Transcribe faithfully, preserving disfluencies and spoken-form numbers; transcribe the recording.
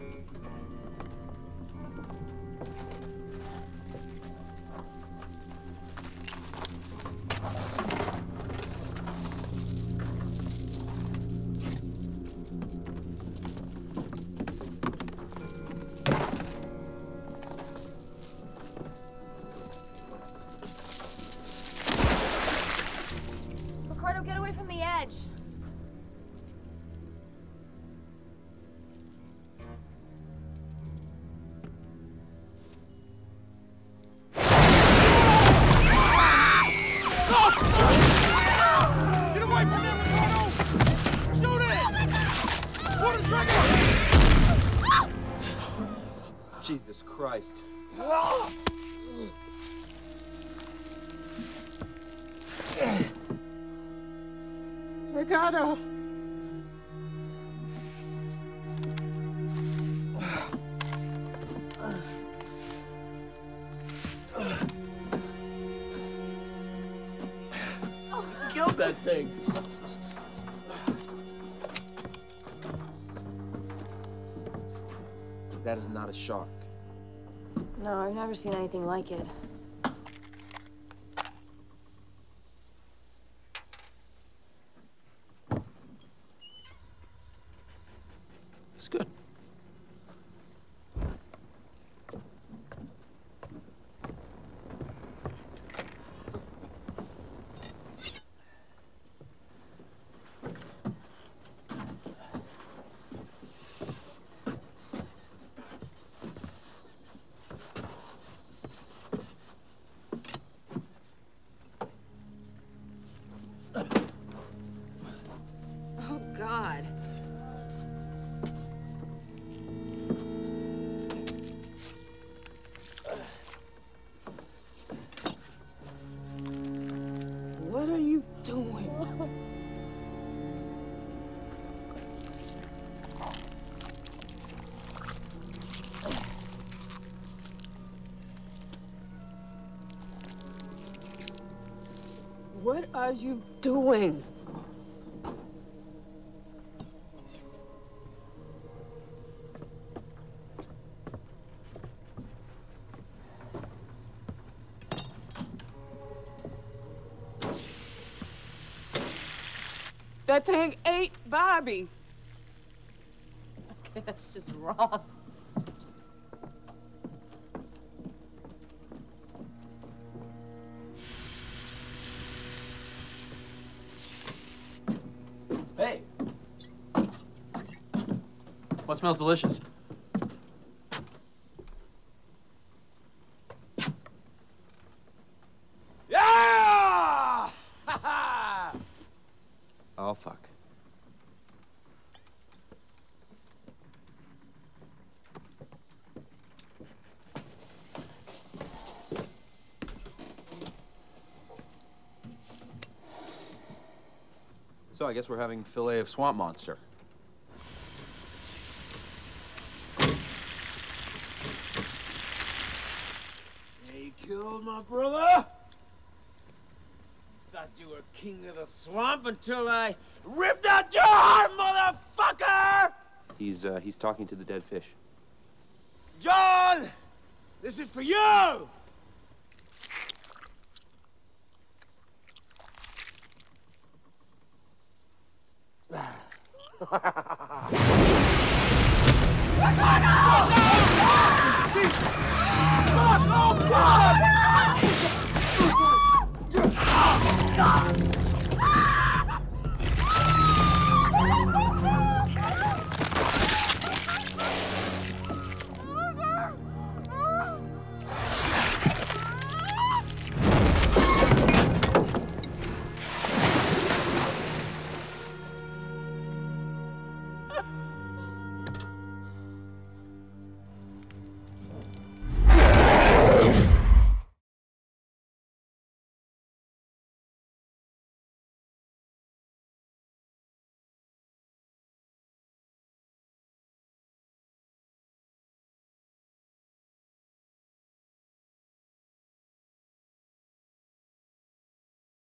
Ricardo, get away from the edge. Get away from them, Ricardo! Shoot it! Pull the trigger! Jesus Christ. Ricardo! Killed that thing. That is not a shark. No, I've never seen anything like it. It's good. Oh, God. What are you doing? What are you doing? That thing ate Bobby. Okay, that's just wrong. Hey. What smells delicious? Yeah! Oh, fuck. So I guess we're having fillet of swamp monster. You killed my brother? Thought you were king of the swamp until I ripped out your heart, motherfucker! He's, uh, he's talking to the dead fish. John! This is for you! Fuck! Oh, God!